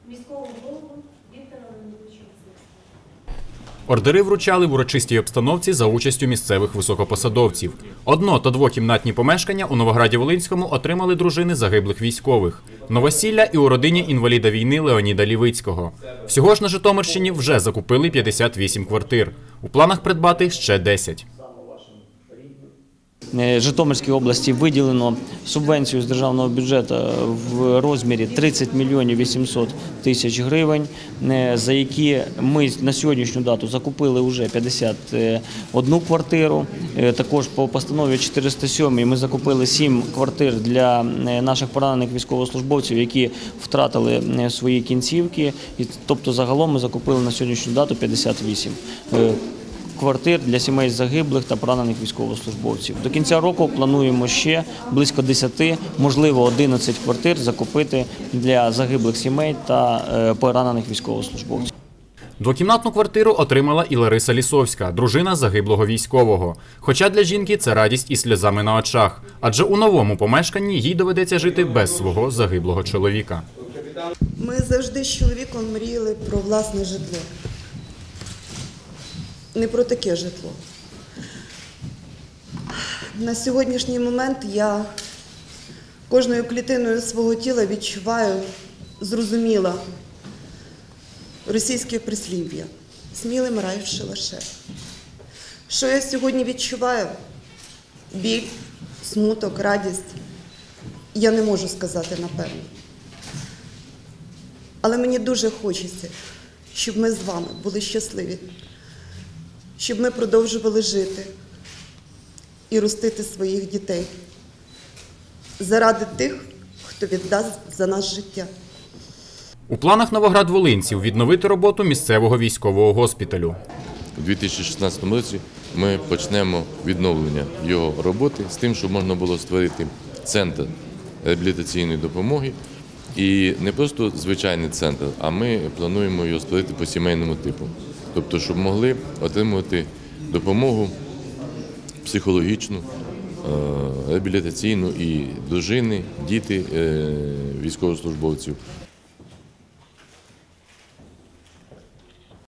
міського голову Віктора Леонідовича. Ордери вручали в урочистій обстановці за участю місцевих високопосадовців. Одно- та двокімнатні помешкання у Новограді-Волинському отримали дружини загиблих військових. Новосілля і у родині інваліда війни Леоніда Лівицького. Всього ж на Житомирщині вже закупили 58 квартир. У планах придбати ще 10. Житомирській області виділено субвенцію з державного бюджету в розмірі 30 мільйонів 800 тисяч гривень, за які ми на сьогоднішню дату закупили вже 51 квартиру. Також по постанові 407 ми закупили 7 квартир для наших поранених військовослужбовців, які втратили свої кінцівки. Тобто загалом ми закупили на сьогоднішню дату 58 квартир для сімей загиблих та поранених військовослужбовців. До кінця року плануємо ще близько 10, можливо 11 квартир закупити для загиблих сімей та поранених військовослужбовців. Двокімнатну квартиру отримала і Лариса Лісовська, дружина загиблого військового. Хоча для жінки це радість із сльозами на очах, адже у новому помешканні їй доведеться жити без свого загиблого чоловіка. Ми завжди з чоловіком мріяли про власне житло. Не про таке житло. На сьогоднішній момент я кожною клітиною свого тіла відчуваю, зрозуміла російське прислів'я «Смілим рай в шалаше». Що я сьогодні відчуваю? Біль, смуток, радість. Я не можу сказати напевно. Але мені дуже хочеться, щоб ми з вами були щасливі. Щоб ми продовжували жити і ростити своїх дітей заради тих, хто віддасть за нас життя. У планах новоград-волинців відновити роботу місцевого військового госпіталю. У 2016 році ми почнемо відновлення його роботи з тим, щоб можна було створити центр реабілітаційної допомоги. І не просто звичайний центр, а ми плануємо його створити по сімейному типу. Тобто, щоб могли отримувати допомогу психологічну, реабілітаційну і дружини, діти військовослужбовців,